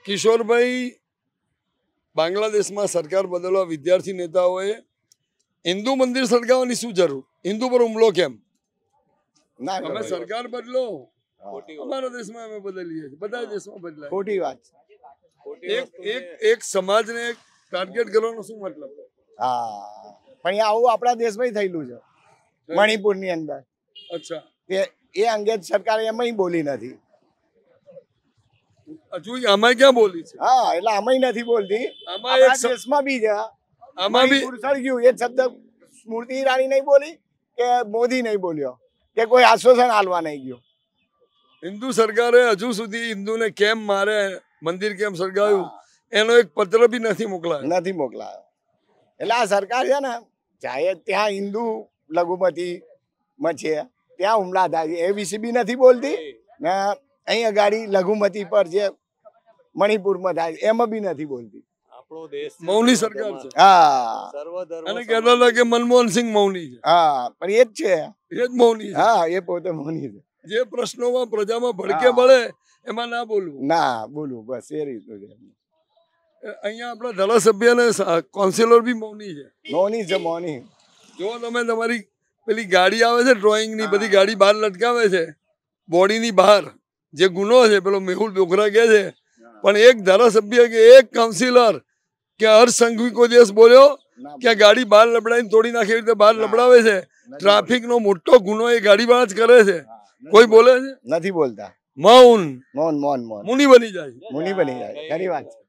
કિશોરભાઈ, બાંગ્લાદેશમાં સરકાર બદલવા વિદ્યાર્થી નેતાઓએ હિન્દુ મંદિર સળગાવવાની શું જરૂર? હિન્દુ પર હુમલો કેમ? અમે સરકાર બદલો, અમારા દેશમાં અમે બદલીએ છીએ, બધા દેશમાં બદલાય. ખોટી વાત. એક સમાજને ટાર્ગેટ કરવાનો શું મતલબ? હા, પણ આવું આપણા દેશમાં થયેલું છે, મણિપુરની અંદર. અચ્છા, એ અંગે સરકાર એમાં બોલી નથી. હજુ આમાં ક્યાં બોલી છે? હા, એટલે આમાં નથી બોલતી. આમાં આપણા દેશમાં બી છે. આમાં બી સળગ્યું એ શબ્દ સ્મૃતિ ઈરાની નહીં બોલી કે મોદી નહીં બોલ્યો કે કોઈ આશ્વાસન હાલવા નહીં ગયો. હિન્દુ સરકારે હજુ સુધી હિન્દુને કેમ મારે, મંદિર કેમ સળગાવ્યું એનો એક પત્ર બી નથી મોકલાયો. એટલે આ સરકાર છે ને, ચાહે ત્યાં હિન્દુ લઘુમતીમાં છે ત્યાં હુમલા થાય એ વિશે બી નથી બોલતી ને અહીં અગાડી લઘુમતી પર જે મણિપુરમાં થાય એમાં બી નથી બોલતી. મૌની સરકાર છે. હા, અને કહેતા હતા કે મનમોહનસિંહ મૌની છે. હા, પણ એ જ છે. એ જ મૌની છે. હા, એ પોતે મૌની છે. જે પ્રશ્નોમાં પ્રજામાં ભડકે બળે એમાં ના બોલવું. બસ એ રીતનું છે. અહીંયા આપણા ધારાસભ્ય અને કાઉન્સિલર બી મૌની છે. મૌની. જો તમે તમારી પેલી ગાડી આવે છે ડ્રોઈંગ ની, બધી ગાડી બહાર લટકાવે છે બોડીની બહાર, જે ગુનો છે પેલો મેહુલ ડોગરા કહે છે, પણ એક ધારાસભ્ય કે એક કાઉન્સિલર કે હર્ષ સંઘવી કોઈ દિવસ બોલ્યો કે ગાડી બહાર લબડાવીને તોડી નાખે, એવી રીતે બહાર લબડાવે છે. ટ્રાફિક નો મોટો ગુનો એ ગાડી વાળા જ કરે છે. કોઈ બોલે છે? નથી બોલતા. મૌન મૌન મુનિ બની જાય. ખરી વાત છે.